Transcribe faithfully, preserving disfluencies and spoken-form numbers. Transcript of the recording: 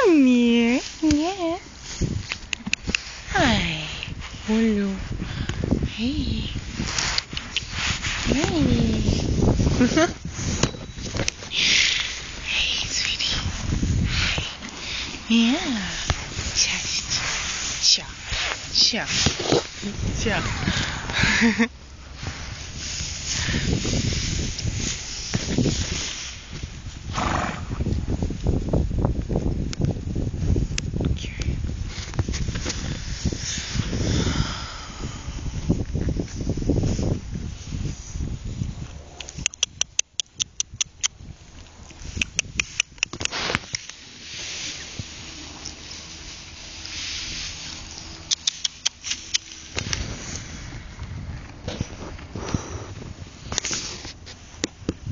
Come here. Yeah. Hi. Hello. Hey. Hey. Hey, sweetie. Hi. Yeah. Cha cha cha cha cha.